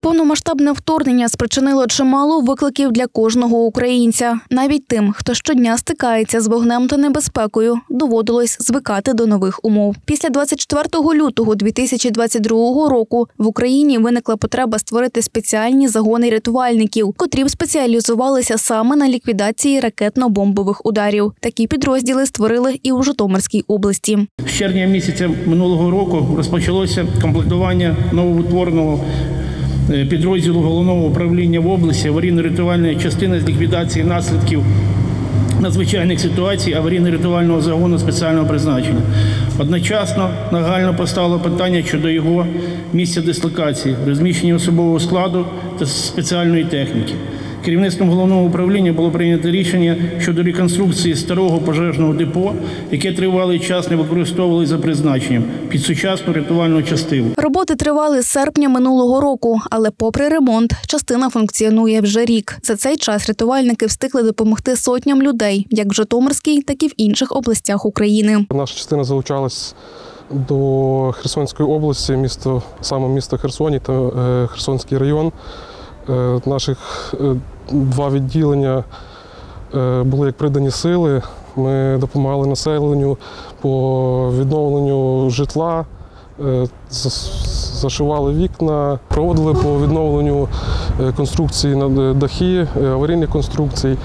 Повномасштабне вторгнення спричинило чимало викликів для кожного українця. Навіть тим, хто щодня стикається з вогнем та небезпекою, доводилось звикати до нових умов. Після 24 лютого 2022 року в Україні виникла потреба створити спеціальні загони рятувальників, котрі б спеціалізувалися саме на ліквідації ракетно-бомбових ударів. Такі підрозділи створили і у Житомирській області. З червня місяця минулого року розпочалося комплектування новоутвореного підрозділу Головного управління в області аварійно-рятувальної частини з ліквідації наслідків надзвичайних ситуацій аварійно-рятувального загону спеціального призначення. Одночасно нагально постало питання щодо його місця дислокації, розміщення особового складу та спеціальної техніки. Керівництвом Головного управління було прийнято рішення щодо реконструкції старого пожежного депо, яке тривалий час не використовували за призначенням, під сучасну рятувальну частину. Роботи тривали з серпня минулого року, але попри ремонт, частина функціонує вже рік. За цей час рятувальники встигли допомогти сотням людей, як в Житомирській, так і в інших областях України. Наша частина залучалась до Херсонської області, саме місто Херсоні та Херсонський район. Наших два відділення були як придані сили. Ми допомагали населенню по відновленню житла, зашивали вікна, проводили по відновленню конструкцій на дахи, аварійних конструкцій.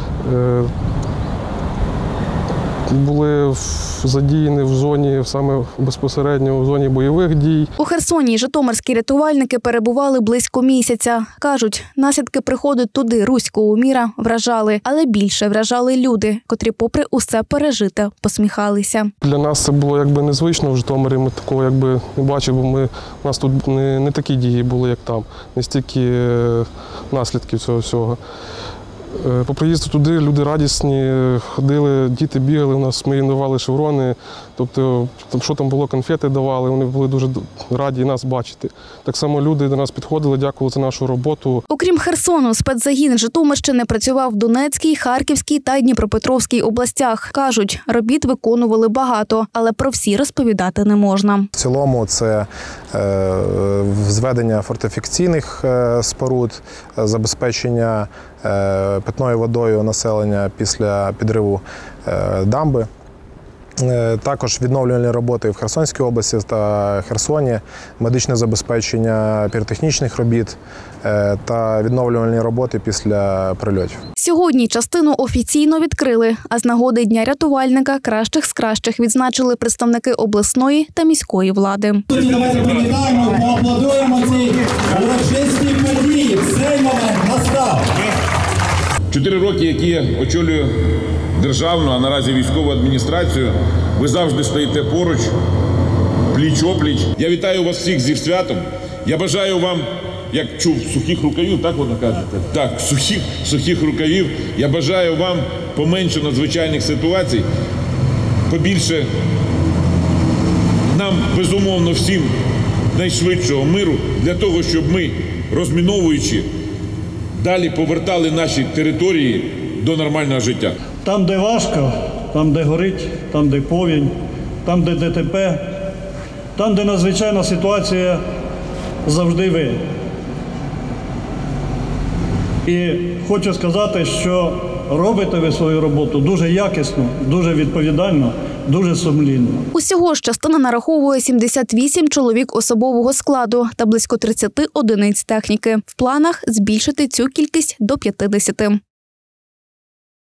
Були задіяні в зоні, саме безпосередньо в зоні бойових дій. У Херсоні житомирські рятувальники перебували близько місяця. Кажуть, наслідки приходу туди руського міра вражали, але більше вражали люди, котрі попри усе пережите посміхалися. Для нас це було якби незвично в Житомирі, ми такого якби не бачили, бо у нас тут не такі дії були, як там, не стільки наслідків цього всього. По приїзду туди люди радісні, ходили, діти бігали, у нас ми їм давали шеврони, тобто, що там було, конфети давали, вони були дуже раді нас бачити. Так само люди до нас підходили, дякували за нашу роботу. Окрім Херсону, спецзагін Житомирщини працював в Донецькій, Харківській та Дніпропетровській областях. Кажуть, робіт виконували багато, але про всі розповідати не можна. В цілому це зведення фортифікаційних споруд, забезпечення питною водою населення після підриву дамби. Також відновлювальні роботи в Херсонській області та Херсоні, медичне забезпечення піротехнічних робіт та відновлювальні роботи після прильотів. Сьогодні частину офіційно відкрили, а з нагоди Дня рятувальника кращих з кращих відзначили представники обласної та міської влади. Давайте привітаємо, поаплодуємо цій урочистій події. Цей момент настав. 4 роки, які я очолюю державну, а наразі військову адміністрацію, ви завжди стоїте поруч, пліч-опліч. Я вітаю вас всіх зі святом. Я бажаю вам, як чув, сухих рукавів, так воно кажете? Так, сухих рукавів. Я бажаю вам поменше надзвичайних ситуацій, побільше нам, безумовно, всім найшвидшого миру, для того, щоб ми, розміновуючи, далі повертали наші території до нормального життя. Там, де важко, там, де горить, там, де повінь, там, де ДТП, там, де надзвичайна ситуація, завжди ви. І хочу сказати, що робите ви свою роботу дуже якісно, дуже відповідально, дуже сумлінно. Усього ж частина нараховує 78 чоловік особового складу та близько 30 одиниць техніки. В планах збільшити цю кількість до 50.